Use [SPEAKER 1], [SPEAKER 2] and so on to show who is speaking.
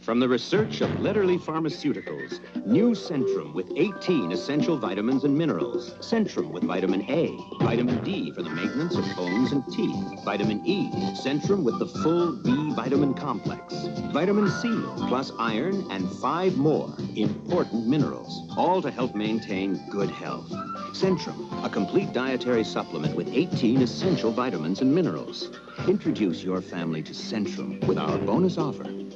[SPEAKER 1] From the research of Letterly Pharmaceuticals, new Centrum with 18 essential vitamins and minerals. Centrum with vitamin A, vitamin D for the maintenance of bones and teeth, vitamin E, Centrum with the full B vitamin complex, vitamin C, plus iron and 5 more important minerals, all to help maintain good health. Centrum, a complete dietary supplement with 18 essential vitamins and minerals. Introduce your family to Centrum with our bonus offer.